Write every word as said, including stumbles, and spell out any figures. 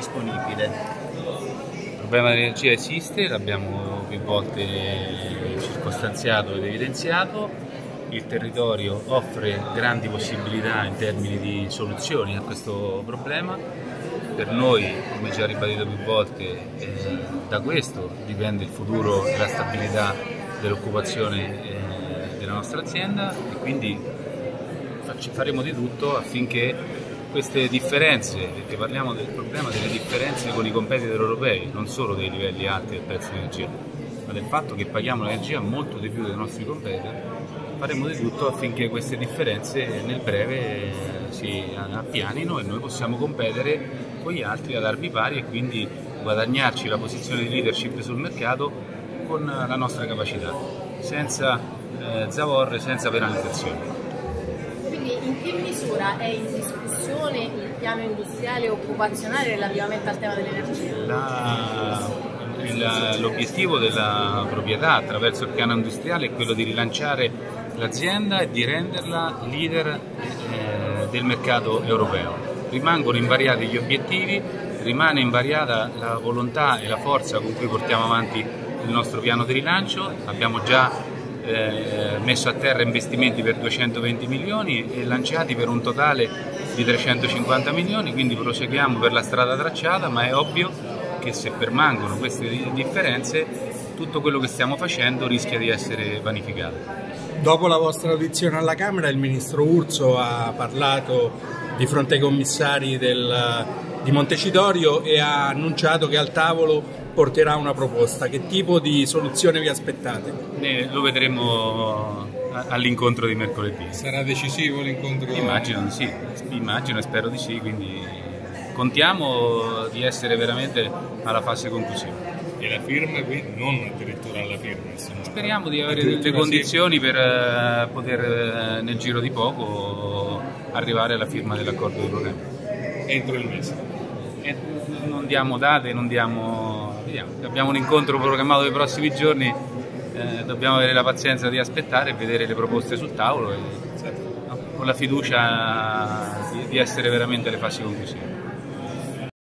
disponibile? Il problema dell'energia esiste, l'abbiamo più volte circostanziato ed evidenziato. Il territorio offre grandi possibilità in termini di soluzioni a questo problema. Per noi, come già ribadito più volte, eh, da questo dipende il futuro e la stabilità dell'occupazione eh, della nostra azienda, e quindi faremo di tutto affinché queste differenze, perché parliamo del problema delle differenze con i competitor europei, non solo dei livelli alti del prezzo dell'energia, ma del fatto che paghiamo l'energia molto di più dei nostri competitor, faremo di tutto affinché queste differenze nel breve si appianino e noi possiamo competere con gli altri ad armi pari e quindi guadagnarci la posizione di leadership sul mercato con la nostra capacità, senza eh, zavorre, senza penalizzazioni. Quindi in che misura è in discussione il piano industriale e occupazionale relativamente al tema dell'energia? L'obiettivo della proprietà attraverso il piano industriale è quello di rilanciare l'azienda e di renderla leader eh, del mercato europeo. Rimangono invariati gli obiettivi, rimane invariata la volontà e la forza con cui portiamo avanti il nostro piano di rilancio. Abbiamo già eh, messo a terra investimenti per duecentoventi milioni e lanciati per un totale di trecentocinquanta milioni, quindi proseguiamo per la strada tracciata, ma è ovvio che se permangono queste differenze tutto quello che stiamo facendo rischia di essere vanificato. Dopo la vostra audizione alla Camera, il Ministro Urso ha parlato di fronte ai commissari del, di Montecitorio e ha annunciato che al tavolo porterà una proposta. Che tipo di soluzione vi aspettate? Eh, lo vedremo all'incontro di mercoledì. Sarà decisivo l'incontro? Immagino di sì, immagino e spero di sì, quindi contiamo di essere veramente alla fase conclusiva. E la firma qui? Non addirittura alla firma. Speriamo di avere le condizioni per uh, poter uh, nel giro di poco arrivare alla firma dell'accordo di programma. Entro il mese. E non diamo date, non diamo... Vediamo. Abbiamo un incontro programmato nei prossimi giorni, eh, dobbiamo avere la pazienza di aspettare e vedere le proposte sul tavolo e, no, con la fiducia di, di essere veramente alle fasi conclusive.